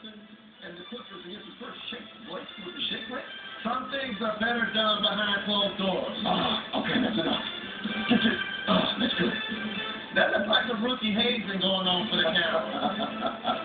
Griffin, and the Clippers against his first shake weight with the shake weight. Some things are better done behind closed doors. Okay, that's enough. That's it. That's good. That looks like some rookie hazing going on for the Cavs.